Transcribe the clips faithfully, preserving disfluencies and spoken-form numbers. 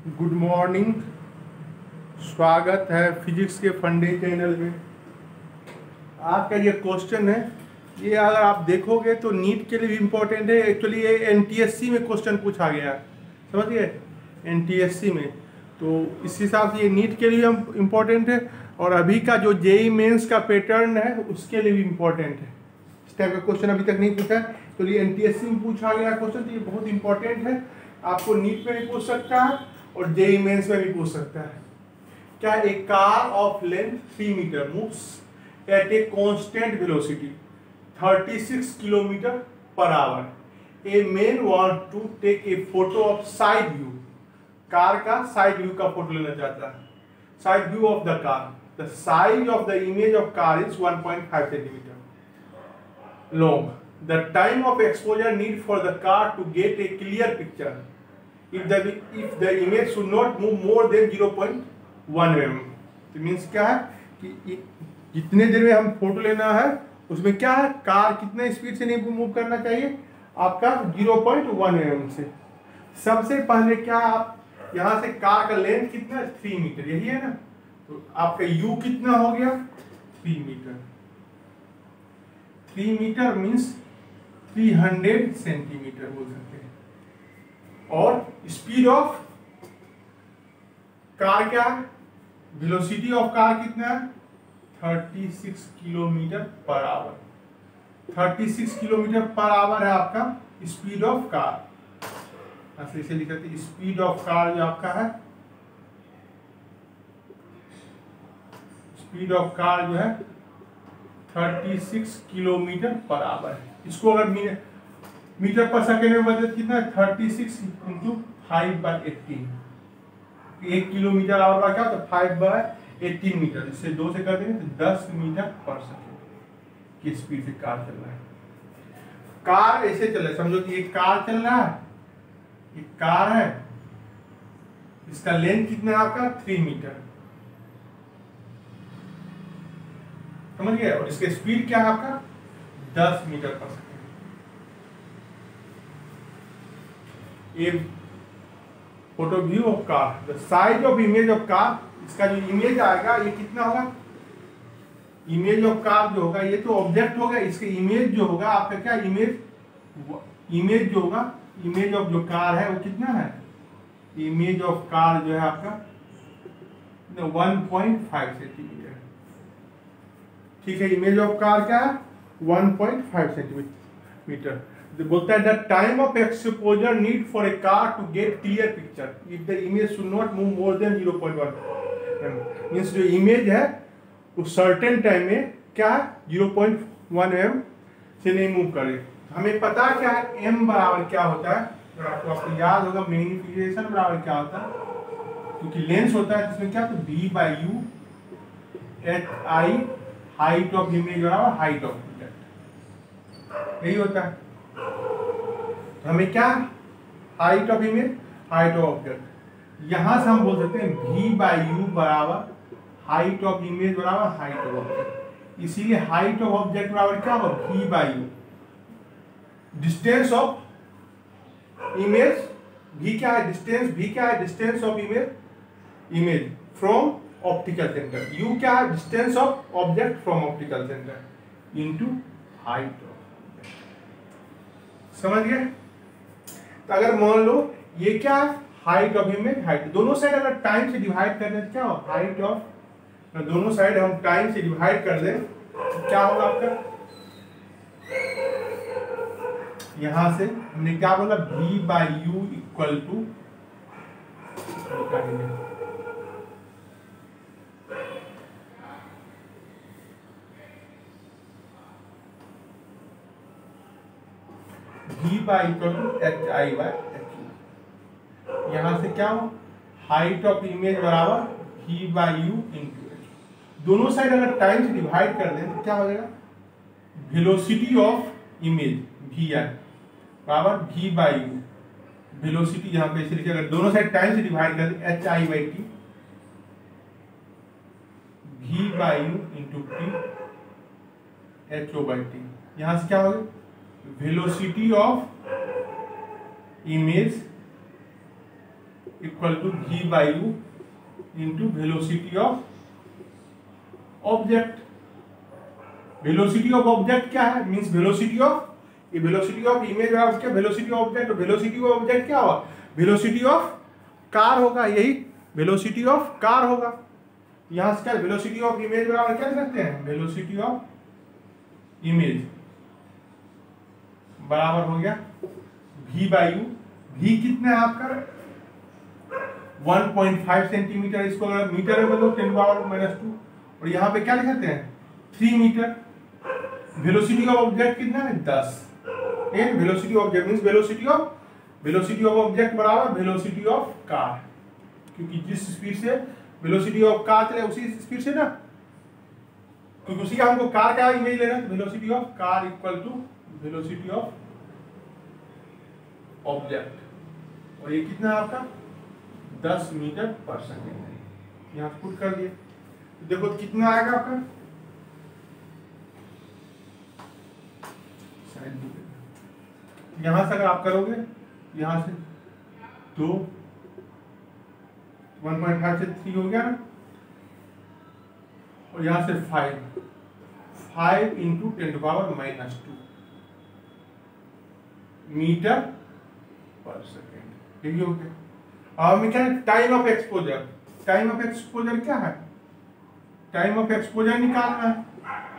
Good morning. स्वागत है physics के फंडे चैनल में। आज का ये क्वेश्चन है, ये अगर आप देखोगे तो नीट के लिए भी इम्पोर्टेंट है। एक्चुअली ये एनटीएससी में क्वेश्चन पूछा गया है, समझिए, एनटीएससी में। तो इस हिसाब से ये नीट के लिए हम इम्पोर्टेंट है, और अभी का जो जेई मेंस का पैटर्न है उसके लिए भी इम्पोर्टेंट है। इस टाइप का क्वेश्चन अभी तक नहीं पूछा है, तो ये एनटीएससी में पूछा गया क्वेश्चन, तो ये बहुत इंपॉर्टेंट है। आपको नीट में भी पूछ सकता है और जेई मेंस में भी पूछ सकता है। क्या a car of length three metre moves at a constant velocity thirty six kilometre per hour. A man want to take a photo of side view. Car का साइड व्यू का photo लेना चाहता है, side view of the car. The size of the image of car is one point five centimetre long. The time of exposure need for the car to get a clear picture if the if the image should not move more than zero point one millimeter। तो means क्या है कि जितने देर में हम photo लेना है उसमें क्या है, कार कितने स्पीड से नहीं मूव करना चाहिए आपका zero point one millimeter से। सबसे पहले क्या, आप यहाँ से कार का लेंथ कितना है, थ्री मीटर, यही है ना। तो आपका यू कितना हो गया, three metre. Three metre means three hundred centimetre बोल सकते हैं। और स्पीड ऑफ कार क्या है, वेलोसिटी ऑफ कार कितना है, thirty six kilometre per hour. Thirty six kilometre per hour है आपका स्पीड ऑफ कार। ऐसे इसे लिख सकते, स्पीड ऑफ कार जो आपका है, स्पीड ऑफ कार जो है thirty six kilometre per hour है। इसको अगर मीटर पर सेकेंड में बदले कितना है, thirty six into five by eighteen. एक किलोमीटर आवर का क्या होता है, फाइव बाई एटीन मीटर। इससे दो से कर देंगे तो दस मीटर पर सेकेंड की स्पीड से कार चल रहा है। कार ऐसे चल रहा है, समझो कि एक कार चल रहा है, एक कार है, इसका लेंथ कितना है आपका, थ्री मीटर, समझ गए। और इसके स्पीड क्या है आपका, दस मीटर पर सेकेंड। ये photo view of car, the size of image of car, इसका जो इमेज आएगा ये कितना होगा, इमेज ऑफ कार जो होगा, ये तो ऑब्जेक्ट होगा, इसके इमेज जो होगा आपका क्या, इमेज इमेज जो होगा, इमेज ऑफ जो कार है वो कितना है, इमेज ऑफ कार जो है आपका वन पॉइंट फाइव सेंटीमीटर। ठीक है, इमेज ऑफ कार क्या है, वन पॉइंट फाइव सेंटीमीटर। बोलता है the time of exposure need for a car to get clear picture if the image should not move more than zero point one. Means जो image है उस certain time में क्या है, zero point one M से नहीं move करे। हमें पता क्या है, एम बराबर क्या होता है, तो आपको आपको याद होगा, मैग्नीफिकेशन बराबर क्या होता है, क्योंकि लेंस होता है जिसमें क्या, तो B by U H I, height of image बराबर हाइट ऑफ ऑब्जेक्ट, यही होता है। तो हमें क्या, height of image, height of object, यहां से हम बोल सकते हैं v बाई यू बराबर हाइट ऑफ इमेज बराबर हाइट ऑफ ऑब्जेक्ट। इसीलिए हाइट ऑफ ऑब्जेक्ट बराबर क्या होगा, v by U. Distance of image, v क्या है, डिस्टेंस, v क्या है, distance of image, image from optical centre. u क्या है, distance of object from optical centre into height of, समझ गए। तो अगर मान लो ये क्या है, हाइट ऑफ इमेज, हाइट, दोनों साइड अगर टाइम से डिवाइड कर दें तो क्या हो, हाइट ऑफ, दोनों साइड हम टाइम से डिवाइड कर दें तो क्या होगा आपका, यहां से हमने क्या बोला, v by U equal to, v by equal to H I by H U. यहां से क्या हो, हाइट ऑफ इमेज बराबर v by U into H. दोनों साइड अगर टाइम से डिवाइड कर दें तो क्या हो जाएगा, velocity of image v I बराबर v बाई यू, वेलोसिटी यहां पे लिखे, अगर दोनों साइड टाइम से डिवाइड कर दें, H I by T, v by U into T H O by T. यहां से क्या होगा, velocity of image equal to V by U into velocity of object. Velocity of object क्या है? Means velocity of, ये velocity of image और क्या velocity of object, velocity of object क्या होगा? वेलोसिटी ऑफ कार होगा, यही वेलोसिटी ऑफ कार होगा। यहां से क्या वेलोसिटी ऑफ इमेज बराबर क्या रखते हैं? वेलोसिटी ऑफ इमेज बराबर हो गया v बाई यू। v कितना है आपका? One point five centimetre. इसको अगर मीटर में बदलो टेन पावर माइनस टू, और यहाँ पे क्या लिखते हैं? Three metre. Velocity of object कितना है? दस। Velocity of object means velocity of velocity of object बराबर वेलोसिटी ऑफ कार, क्योंकि जिस स्पीड से वेलोसिटी ऑफ कार चले उसी स्पीड से ना, क्योंकि उसी का हमको कार का इमेज लेना है। Velocity of car equal to velocity of object, और ये कितना है आपका? दस मीटर पर सेकेंड। यहाँ पुट कर दिए, देखो कितना आएगा आपका? यहां से अगर आप करोगे, यहां से दो, वन पॉइंट फाइव से थ्री हो गया ना, और यहां से five, five into ten to power minus two metre per second. यही हो गया। अब में क्या है? Time of exposure. Time of exposure क्या है? टाइम ऑफ एक्सपोजर निकालना है।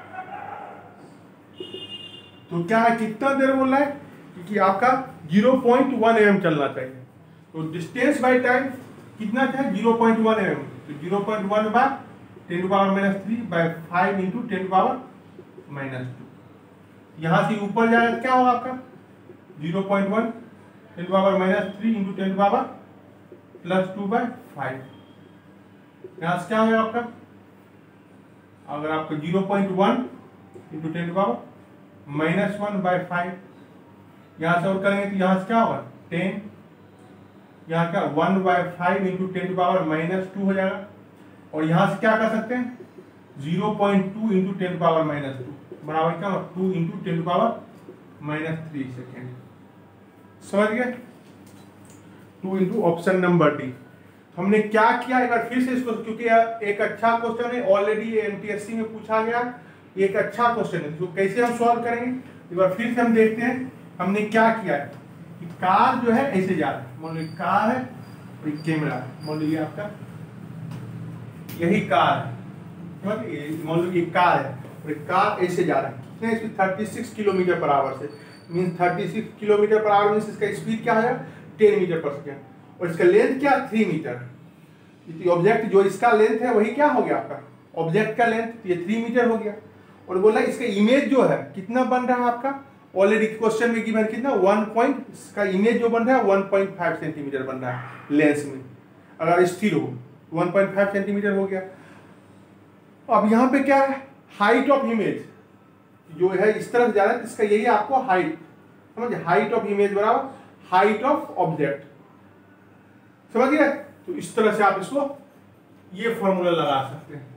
तो क्या है? कितना देर बोल रहा है? क्योंकि आपका ज़ीरो पॉइंट वन एम चलना चाहिए, तो डिस्टेंस बाय टाइम कितना है? Zero point one M. तो zero point one by ten to power minus three by five into ten to power minus two. यहां से ऊपर जाएगा क्या होगा आपका? Zero point one ten to power minus three into ten to power plus two by five. यहां से क्या होगा आपका? अगर आपको zero point one into ten to power minus one by five, यहां से और करेंगे तो यहां से क्या होगा? टेन, यहाँ क्या one by five into ten to power minus two हो जाएगा, और यहां से क्या कर सकते हैं? Zero point two into ten to power minus two बराबर क्या होगा? Two into ten to power minus three second. समझ गए? Two into option number D. हमने क्या किया एक बार फिर से इसको, क्योंकि एक अच्छा क्वेश्चन है, ऑलरेडी एमटीएससी में पूछा गया, एक अच्छा क्वेश्चन है, तो कैसे हम सॉल्व करेंगे एक बार फिर से हम देखते हैं। हमने क्या किया है कि कार जो है ऐसे जा रहा है, मान लो कार है और कैमरा है, मान लो ये आपका यही कार है, मान लो ये कार है और कार ऐसे जा रहा है, कितने इसकी thirty six kilometre per hour से, means thirty six kilometre per hour means इसका स्पीड क्या है? टेन मीटर पर सेकेंड, और इसका लेंथ क्या? Three metre. ऑब्जेक्ट जो इसका लेंथ है वही क्या हो गया आपका? ऑब्जेक्ट का लेंथ, ये थ्री मीटर हो गया। और बोला इसका इमेज जो है कितना बन रहा है आपका? ऑलरेडी क्वेश्चन में गिवन कितना? वन पॉइंट, इसका इमेज जो बन रहा है वन पॉइंट फाइव सेंटीमीटर बन रहा है लेंस में, अगर स्थिर हो वन पॉइंट फाइव सेंटीमीटर हो गया। अब यहाँ पे क्या है? हाइट ऑफ इमेज जो है इस तरफ जा रहा है, इसका यही आपको हाइट, समझ? हाइट ऑफ इमेज बराबर हाइट ऑफ ऑब्जेक्ट, समझ गए? तो इस तरह से आप इसको ये फॉर्मूला लगा सकते हैं,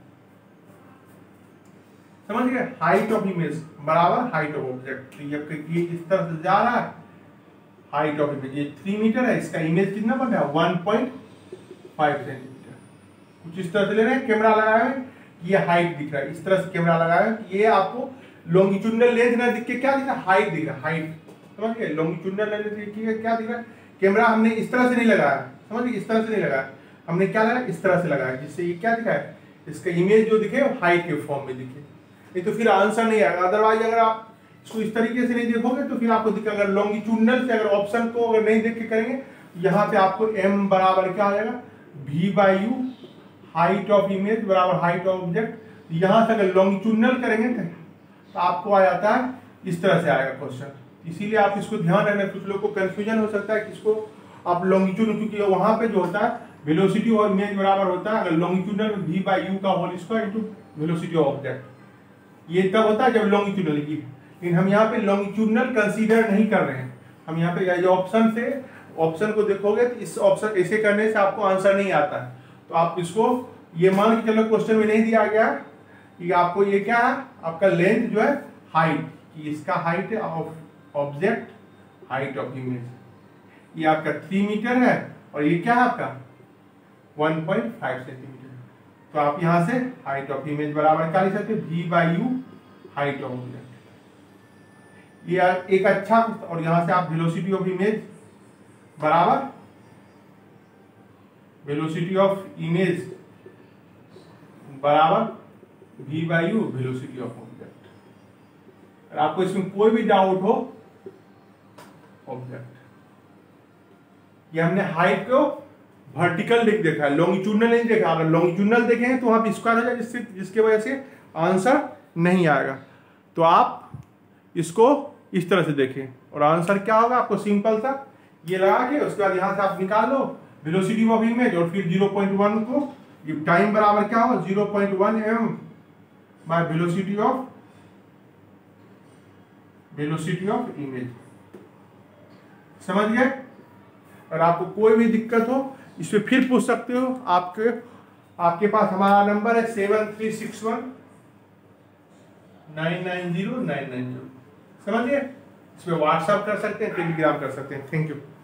समझ गए? हाइट ऑफ इमेज बराबर हाइट ऑफ ऑब्जेक्ट। तो ये इस तरह से जा रहा है, हाइट ऑफ इमेज ये थ्री मीटर है, इसका इमेज कितना बन रहा है? One point five centimetre. कुछ इस तरह से ले रहे हैं, कैमरा लगाया है, ये हाइट दिख रहा है, इस तरह से कैमरा लगाया है, ये आपको लॉन्गिट्यूडनल लेंथ ना दिख के क्या दिख रहा है? हाइट दिख रहा है, हाइट, समझ गए? लॉन्गिट्यूडनल लेंथ दिख के क्या दिख रहा है? कैमरा हमने इस तरह से नहीं लगाया, समझ गए? इस तरह से नहीं लगाया, हमने क्या लगाया? इस तरह से लगाया, जिससे ये क्या दिखा है? इसका इमेज जो दिखे हाइट के फॉर्म में दिखे, नहीं तो फिर आंसर नहीं आएगा। अदरवाइज अगर आप इसको इस तरीके से नहीं देखोगे तो फिर आपको दिखेगा, अगर लॉन्गिट्यूडनल से अगर ऑप्शन को अगर नहीं देख के करेंगे, यहाँ पे आपको m बराबर क्या आ जाएगा? v by U height of image बराबर हाइट ऑफ ऑब्जेक्ट। यहाँ से अगर लॉन्गिट्यूडनल करेंगे तो आपको आ जाता है इस तरह से आएगा क्वेश्चन। इसीलिए आप इसको ध्यान रखना, कुछ लोग को कंफ्यूजन हो सकता है किसको आप लॉन्गिट्यूड, क्योंकि वहां पे जो होता है वेलोसिटी और इमेज बराबर होता है अगर लॉन्गिट्यूडनल में v बाई यू का whole square into velocity of object, ये तब होता है जब लॉन्गिट्यूडनल की। लेकिन हम यहाँ पे लॉन्गिट्यूडनल कंसीडर नहीं कर रहे हैं, हम यहाँ पे ये ऑप्शन से ऑप्शन को देखोगे तो इस ऑप्शन ऐसे करने से आपको आंसर नहीं आता है। तो आप इसको ये मान के चलो, क्वेश्चन में नहीं दिया गया कि आपको ये क्या है? आपका लेंथ जो है हाइट, कि इसका हाइट है of object, height of image, ये आपका थ्री मीटर है और ये क्या है आपका वन पॉइंट फाइव सेंटीमीटर। तो आप यहां से हाइट ऑफ इमेज बराबर क्या लिख सकते हैं, V by U height of object. ये एक अच्छा, और यहां से आप वेलोसिटी ऑफ इमेज बराबर वेलोसिटी ऑफ इमेज बराबर V by U velocity of object. अगर आपको इसमें कोई भी डाउट हो, ऑब्जेक्ट ये हमने हाइट को वर्टिकल लिख देखा है, लॉन्गिट्यूडनल नहीं देखा। अगर लॉन्गिट्यूडनल देखें तो आप स्क्वायर हो जाए, जिससे जिसके वजह से आंसर नहीं आएगा। तो आप इसको इस तरह से देखें और आंसर क्या होगा, आपको सिंपल सा ये लगा के उसके बाद यहां से आप निकाल लो वेलोसिटी ऑफ इमेज, और फिर ज़ीरो पॉइंट वन को ये टाइम बराबर क्या होगा zero point one M by velocity of velocity of image. समझ गए? और आपको कोई भी दिक्कत हो इस पे फिर पूछ सकते हो। आपके आपके पास हमारा नंबर है seven three six one nine nine zero nine nine zero. समझिए, इस पे व्हाट्सएप कर सकते हैं, टेलीग्राम कर सकते हैं। Thank you.